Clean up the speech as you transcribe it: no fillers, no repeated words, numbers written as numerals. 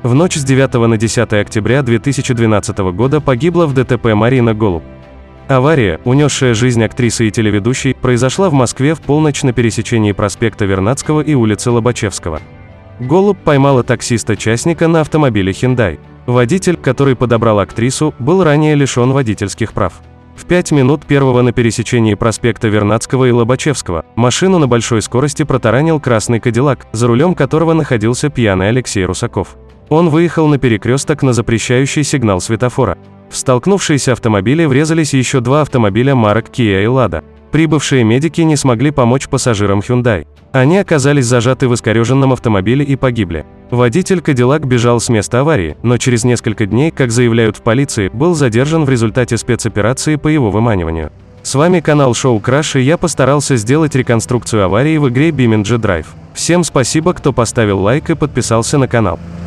В ночь с 9 на 10 октября 2012 года погибла в ДТП Марина Голуб. Авария, унесшая жизнь актрисы и телеведущей, произошла в Москве в полночь на пересечении проспекта Вернадского и улицы Лобачевского. Голуб поймала таксиста-частника на автомобиле Hyundai. Водитель, который подобрал актрису, был ранее лишен водительских прав. В 5 минут первого на пересечении проспекта Вернадского и Лобачевского машину на большой скорости протаранил красный Кадиллак, за рулем которого находился пьяный Алексей Русаков. Он выехал на перекресток на запрещающий сигнал светофора. В столкнувшиеся автомобили врезались еще два автомобиля марок Kia и Lada. Прибывшие медики не смогли помочь пассажирам Hyundai. Они оказались зажаты в искореженном автомобиле и погибли. Водитель Cadillac бежал с места аварии, но через несколько дней, как заявляют в полиции, был задержан в результате спецоперации по его выманиванию. С вами канал Шоу Краш, и я постарался сделать реконструкцию аварии в игре BeamNG Drive. Всем спасибо, кто поставил лайк и подписался на канал.